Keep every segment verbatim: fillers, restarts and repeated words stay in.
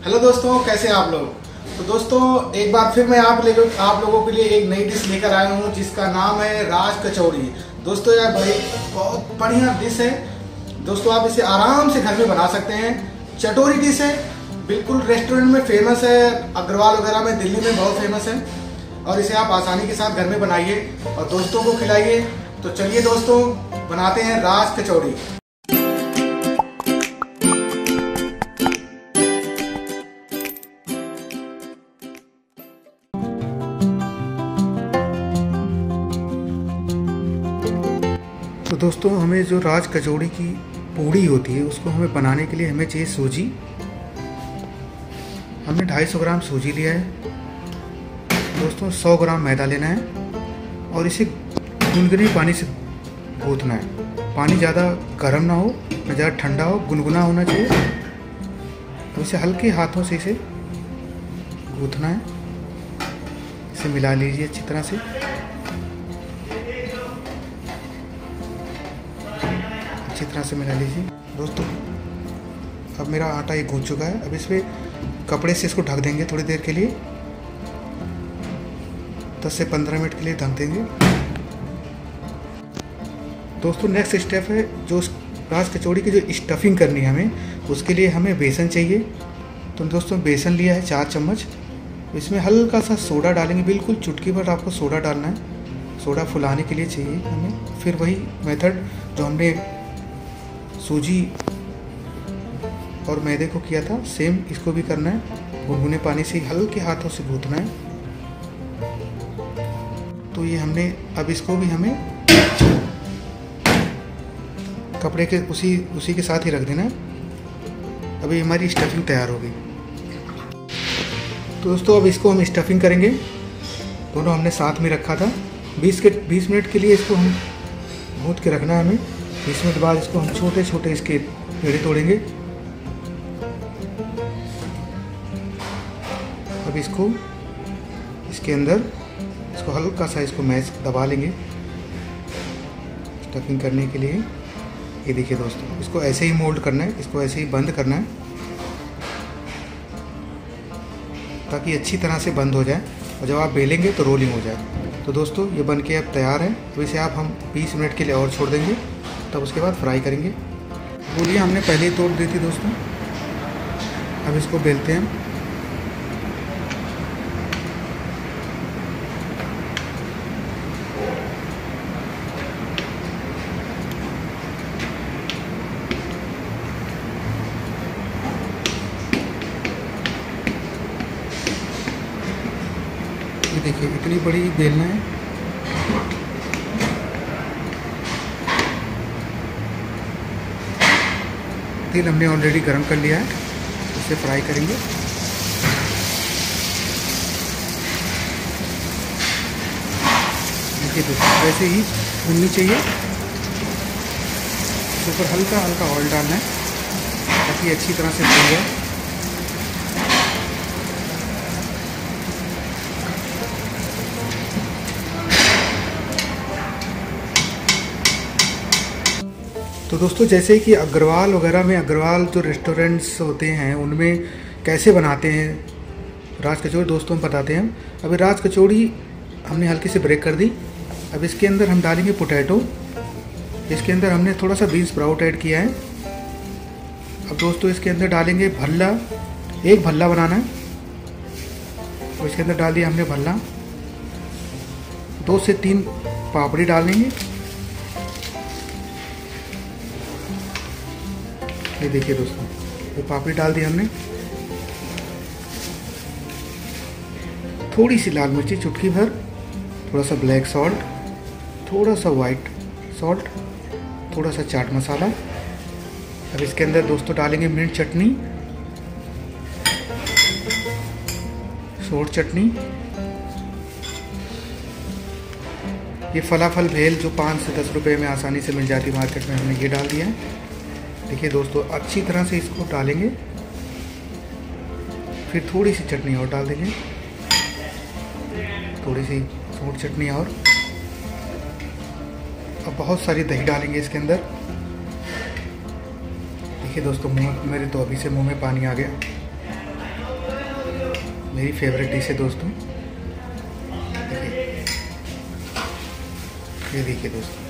Hello दोस्तों, कैसे हैं आप लोग। तो दोस्तों एक बार फिर मैं आप ले आप लोगों के लिए एक नई डिश लेकर आया हूं जिसका नाम है राज कचौड़ी। दोस्तों यह बड़ी बहुत बढ़िया डिश है। दोस्तों आप इसे आराम से घर में बना सकते हैं। चटोरी डिश है, बिल्कुल रेस्टोरेंट में फेमस है, अग्रवाल वगैरह में दिल्ली में बहुत फेमस है और इसे आप आसानी के साथ घर में बनाइए और दोस्तों को खिलाइए। तो चलिए दोस्तों बनाते हैं राज कचौड़ी। तो दोस्तों हमें जो राज कचौड़ी की पूड़ी होती है उसको हमें बनाने के लिए हमें चाहिए सूजी। हमने दो सौ पचास ग्राम सूजी लिया है। दोस्तों सौ ग्राम मैदा लेना है और इसे गुनगुने पानी से गूंथना है। पानी ज़्यादा गर्म ना हो न ज़्यादा ठंडा हो, गुनगुना होना चाहिए। तो इसे हल्के हाथों से इसे गूंथना है। इसे मिला लीजिए अच्छी तरह से। अच्छी तरह से मिला लीजिए दोस्तों। अब मेरा आटा ये गूंथ चुका है। अब इसमें कपड़े से इसको ढक देंगे थोड़ी देर के लिए, दस से पंद्रह मिनट के लिए ढक देंगे। दोस्तों नेक्स्ट स्टेप है जो राज कचौड़ी की जो स्टफिंग करनी है हमें, उसके लिए हमें बेसन चाहिए। तो दोस्तों बेसन लिया है चार चम्मच। इसमें हल्का सा सोडा डालेंगे, बिल्कुल चुटकी भर आपको सोडा डालना है। सोडा फुलाने के लिए चाहिए हमें। फिर वही मेथड जो हमने सूजी और मैदे को किया था, सेम इसको भी करना है। गुनगुने पानी से हल्के हाथों से गूंथना है। तो ये हमने अब इसको भी हमें कपड़े के उसी उसी के साथ ही रख देना है। अभी हमारी स्टफिंग तैयार हो गई। तो दोस्तों अब इसको हम स्टफिंग करेंगे। दोनों हमने साथ में रखा था। बीस के बीस मिनट के लिए इसको हम गूंथ के रखना है हमें। बीस मिनट बाद इसको हम छोटे छोटे इसके पेड़े तोड़ेंगे। अब इसको इसके अंदर इसको हल्का सा इसको मैश दबा लेंगे स्टफिंग करने के लिए। ये देखिए दोस्तों, इसको ऐसे ही मोल्ड करना है, इसको ऐसे ही बंद करना है ताकि अच्छी तरह से बंद हो जाए और जब आप बेलेंगे तो रोलिंग हो जाए। तो दोस्तों ये बन के अब तैयार है। तो इसे आप हम बीस मिनट के लिए और छोड़ देंगे, तब उसके बाद फ्राई करेंगे। गोलियाँ हमने पहले ही तोड़ दी थी दोस्तों। अब इसको बेलते हैं। ये देखिए इतनी बड़ी बेलना है। तेल हमने ऑलरेडी गरम कर लिया है, इसे फ्राई करेंगे। देखिए दोस्तों वैसे ही भुननी चाहिए। इसके ऊपर हल्का हल्का ऑयल डालना है ताकि अच्छी तरह से भुन जाए। तो दोस्तों जैसे कि अग्रवाल वगैरह में, अग्रवाल जो रेस्टोरेंट्स होते हैं उनमें कैसे बनाते हैं राज कचौड़ी, दोस्तों हम बताते हैं। अभी राज कचौड़ी हमने हल्की से ब्रेक कर दी। अब इसके अंदर हम डालेंगे पोटैटो। इसके अंदर हमने थोड़ा सा बीन्स स्प्राउट ऐड किया है। अब दोस्तों इसके अंदर डालेंगे भल्ला। एक भल्ला बनाना है तो इसके अंदर डाल दिया हमने भल्ला। दो से तीन पापड़ी डालेंगे। ये देखिए दोस्तों ये पापड़ी डाल दी हमने। थोड़ी सी लाल मिर्ची चुटकी भर, थोड़ा सा ब्लैक सॉल्ट, थोड़ा सा वाइट सॉल्ट, थोड़ा सा चाट मसाला। अब इसके अंदर दोस्तों डालेंगे मिर्च चटनी, सोट चटनी। ये फलाफल भेल जो पाँच से दस रुपए में आसानी से मिल जाती है मार्केट में, हमने ये डाल दिया है। देखिए दोस्तों अच्छी तरह से इसको डालेंगे। फिर थोड़ी सी चटनी और डाल देंगे, थोड़ी सी सोट चटनी और। अब बहुत सारी दही डालेंगे इसके अंदर। देखिए दोस्तों मुँह मेरे तो अभी से मुंह में पानी आ गया। मेरी फेवरेट डिश है दोस्तों। देखिए, ये देखिए दोस्तों,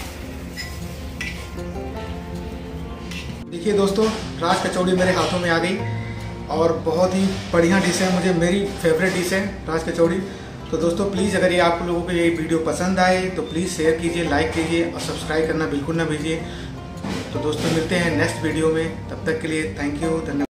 देखिए दोस्तों, राज कचौड़ी मेरे हाथों में आ गई और बहुत ही बढ़िया डिश है, मुझे मेरी फेवरेट डिश है राज कचौड़ी। तो दोस्तों प्लीज़ अगर ये आप लोगों को ये वीडियो पसंद आए तो प्लीज़ शेयर कीजिए, लाइक कीजिए और सब्सक्राइब करना बिल्कुल ना भूलिए। तो दोस्तों मिलते हैं नेक्स्ट वीडियो में, तब तक के लिए थैंक यू, धन्यवाद।